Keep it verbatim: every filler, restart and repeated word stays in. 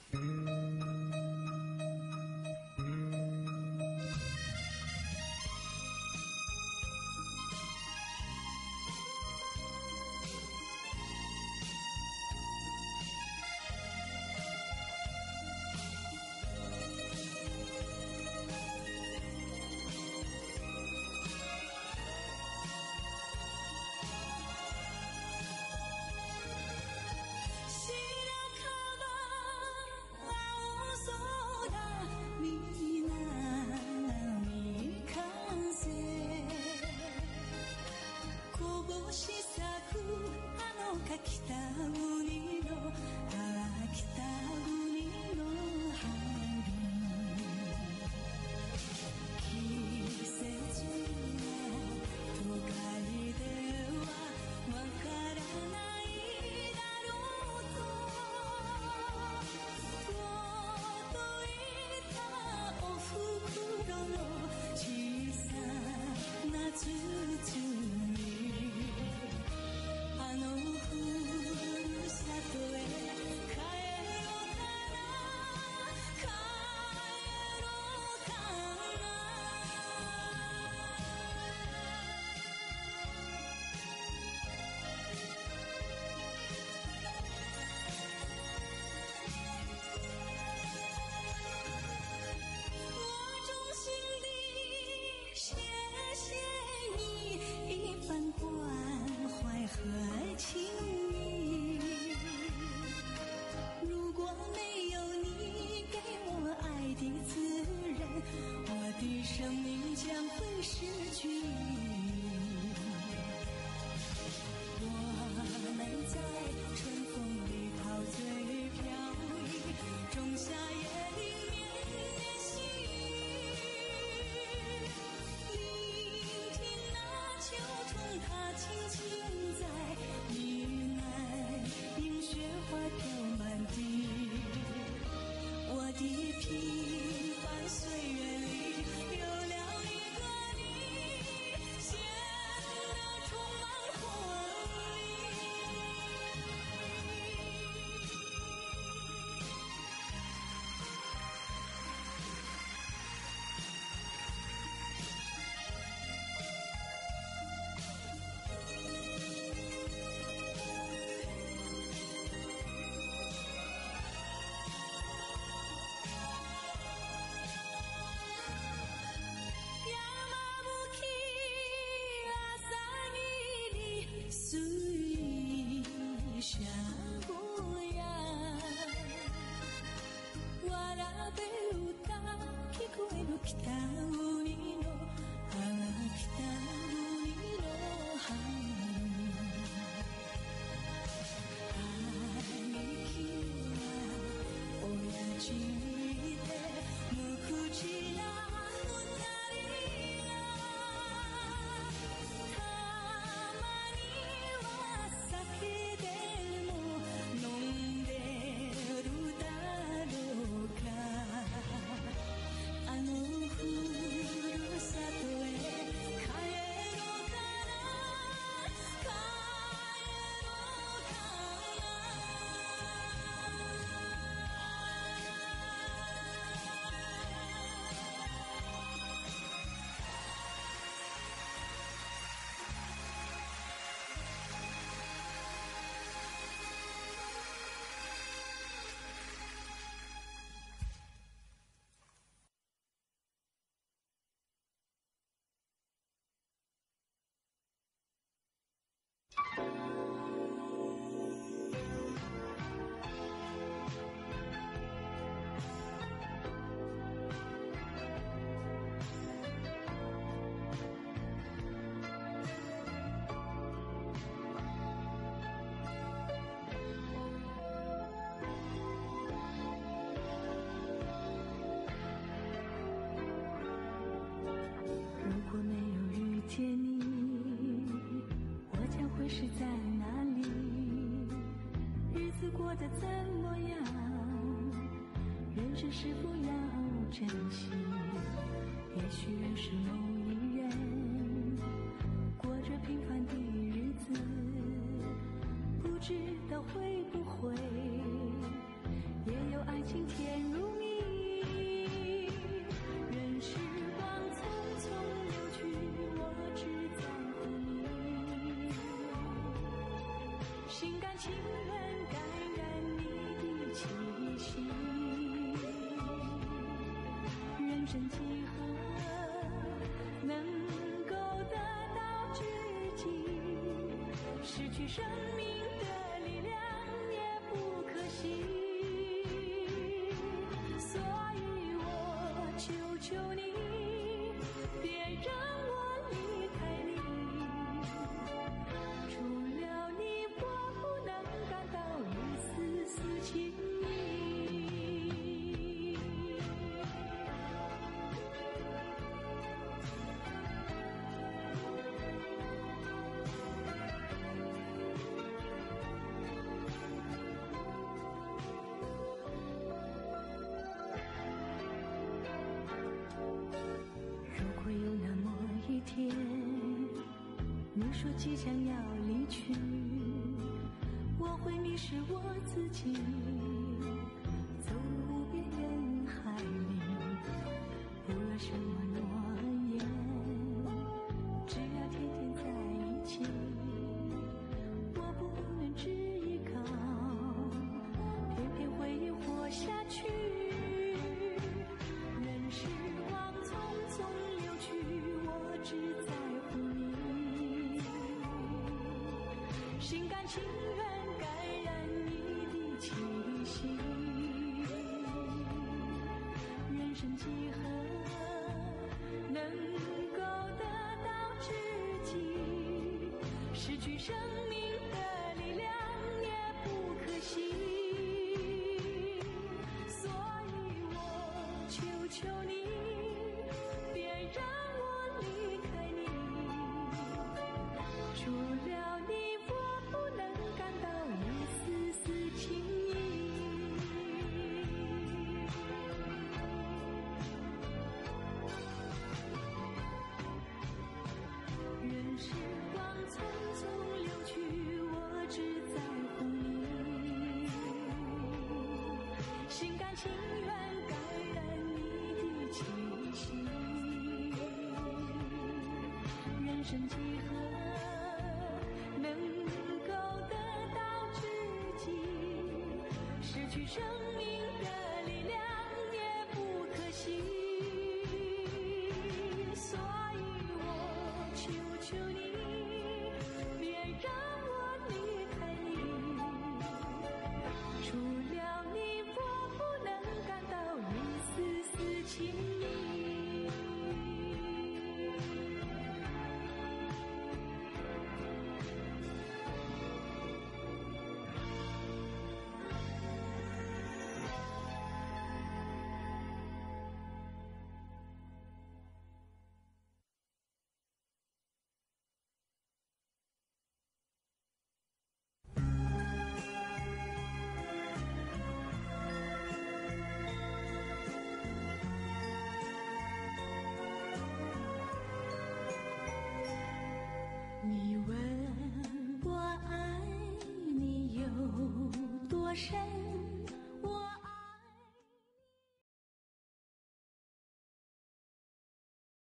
会不会也有爱情心甘情愿感染你的气息。人生几何能够得到知己，失去生命的力量也不可惜。所以我求求你，别让我离开你，除了你我不能感到一丝丝情意。如果有那么一天，你说即将要离去，我会迷失我自己，走入无边人海里，不要什么诺言，只要天天在一起。我不能只依靠，偏偏回忆活下去。任时光匆匆流去，我只在乎你，心甘情愿感染你的气息。人生几何能够得到知己，失去生命的力量也不可惜。所以我求求你，别让我离开你，除了你我不能感到一丝丝情意。任时光匆匆流去，我只在乎你，心甘情愿感染你的气息。人生几何能够得到知己，失去生